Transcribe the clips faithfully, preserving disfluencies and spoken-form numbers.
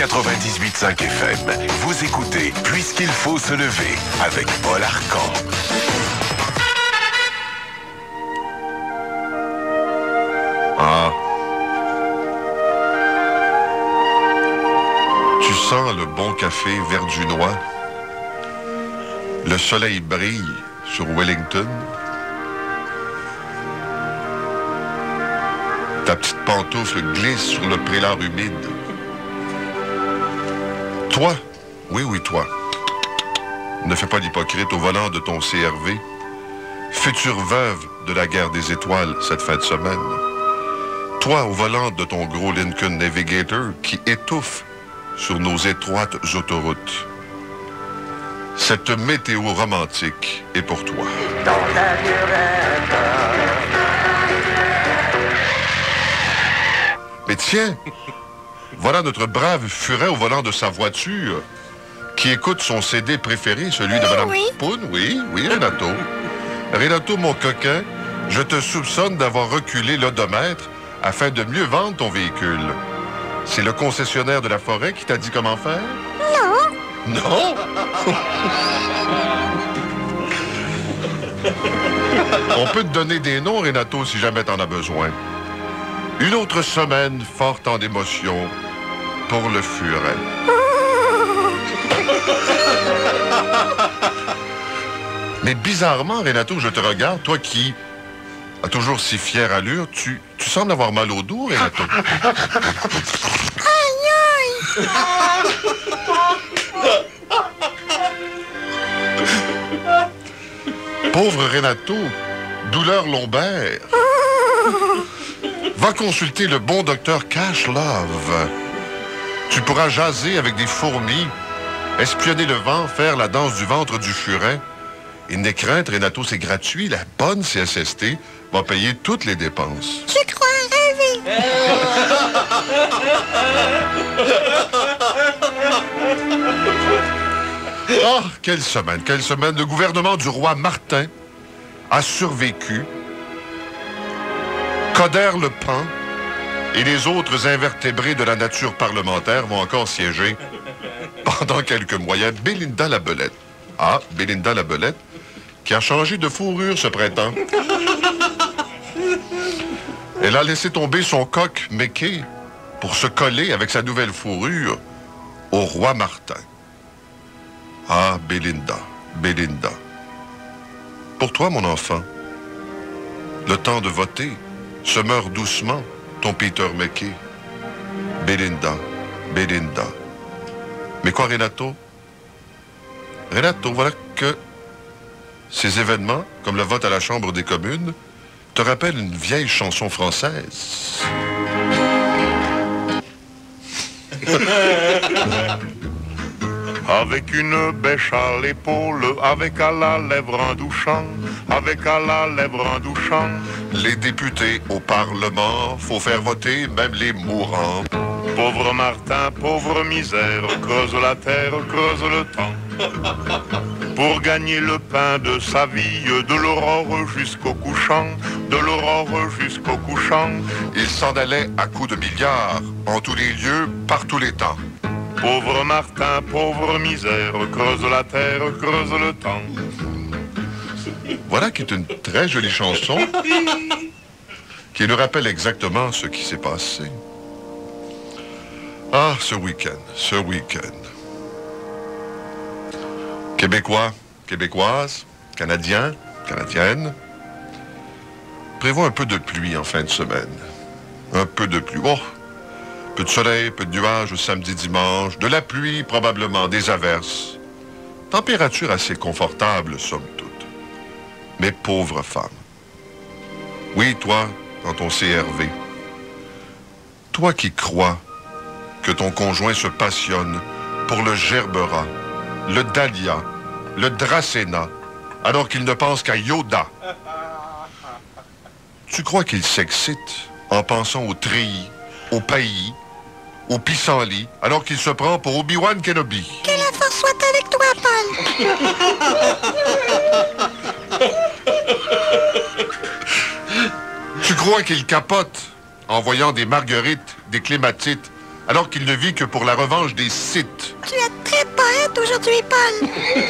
quatre-vingt-dix-huit virgule cinq F M. Vous écoutez Puisqu'il faut se lever avec Paul Arcan. Ah. Tu sens le bon café verdunois. Le soleil brille sur Wellington. Ta petite pantoufle glisse sur le prélard humide. Toi, oui, oui, toi, ne fais pas l'hypocrite au volant de ton C R V, future veuve de la guerre des étoiles cette fin de semaine. Toi, au volant de ton gros Lincoln Navigator qui étouffe sur nos étroites autoroutes. Cette météo romantique est pour toi. Mais tiens, voilà notre brave furet au volant de sa voiture qui écoute son C D préféré, celui de Mme Oui. Poune. Oui, oui, Renato. Renato, mon coquin, je te soupçonne d'avoir reculé l'odomètre afin de mieux vendre ton véhicule. C'est le concessionnaire de la forêt qui t'a dit comment faire? Non. Non? On peut te donner des noms, Renato, si jamais t'en as besoin. Une autre semaine forte en émotions pour le furet. Mais bizarrement, Renato, je te regarde, toi qui as toujours si fière allure, tu, tu sembles avoir mal au dos, Renato. Aïe, aïe. Pauvre Renato, douleur lombaire. Va consulter le bon docteur Cash Love. Tu pourras jaser avec des fourmis, espionner le vent, faire la danse du ventre du furet. Et n'aie crainte, Renato, c'est gratuit. La bonne C S S T va payer toutes les dépenses. Tu crois rêver. Ah, quelle semaine, quelle semaine. Le gouvernement du roi Martin a survécu. Coder le Pan et les autres invertébrés de la nature parlementaire vont encore siéger pendant quelques mois. Il y a Bélinda la Belette. Ah, Bélinda la Belette, qui a changé de fourrure ce printemps. Elle a laissé tomber son coq Mickey pour se coller avec sa nouvelle fourrure au roi Martin. Ah, Bélinda, Bélinda. Pour toi, mon enfant, le temps de voter se meurt doucement, ton Peter McKay. Bélinda, Bélinda. Mais quoi, Renato? Renato, voilà que ces événements, comme le vote à la Chambre des communes, te rappellent une vieille chanson française. Avec une bêche à l'épaule, avec à la lèvre un douchant, avec à la lèvre un douchant. Les députés au Parlement, faut faire voter même les mourants. Pauvre Martin, pauvre misère, creuse la terre, creuse le temps. Pour gagner le pain de sa vie, de l'aurore jusqu'au couchant, de l'aurore jusqu'au couchant. Il s'en allait à coups de milliards, en tous les lieux, par tous les temps. Pauvre Martin, pauvre misère, creuse la terre, creuse le temps. Voilà qui est une très jolie chanson qui nous rappelle exactement ce qui s'est passé. Ah, ce week-end, ce week-end. Québécois, Québécoises, Canadiens, Canadiennes, prévoit un peu de pluie en fin de semaine. Un peu de pluie. Oh, peu de soleil, peu de nuages samedi, dimanche, de la pluie probablement, des averses. Température assez confortable, somme toute. Mais pauvre femme. Oui, toi, dans ton C R V. Toi qui crois que ton conjoint se passionne pour le gerbera, le dahlia, le dracéna, alors qu'il ne pense qu'à Yoda. Tu crois qu'il s'excite en pensant au treillis, au paillis, au pissenlit, alors qu'il se prend pour Obi-Wan Kenobi. Que la force soit avec toi, Paul. Tu crois qu'il capote en voyant des marguerites, des clématites, alors qu'il ne vit que pour la revanche des Sith. Tu es très poète aujourd'hui, Paul.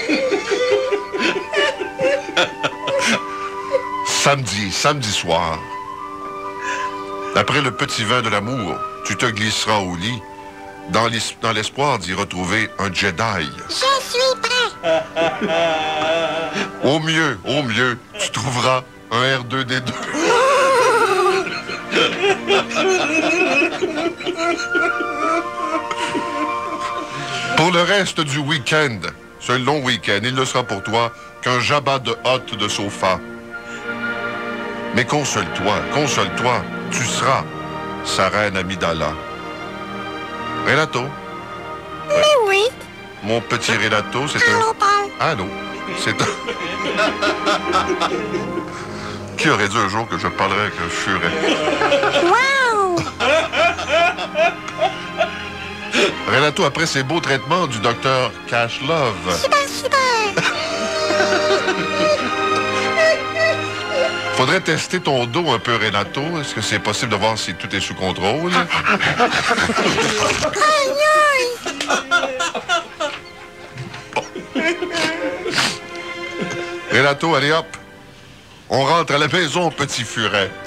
Samedi, samedi soir, après le petit vin de l'amour, tu te glisseras au lit dans l'es- dans l'espoir d'y retrouver un Jedi. Je suis prêt. Au mieux, au mieux, tu trouveras un R deux D deux. Pour le reste du week-end, ce long week-end, il ne sera pour toi qu'un jabat de hotte de sofa. Mais console-toi, console-toi, tu seras sa reine Amidala. Renato, Mais oui. mon petit Renato, c'est un... Allô, Paul. Allô, c'est un... Qui aurait dit un jour que je parlerais avec un furet? Wow. Renato, après ces beaux traitements du docteur Cash Love, Super, super. faudrait tester ton dos un peu, Renato. Est-ce que c'est possible de voir si tout est sous contrôle? Aïe, aïe. Renato, allez hop, on rentre à la maison, petit furet.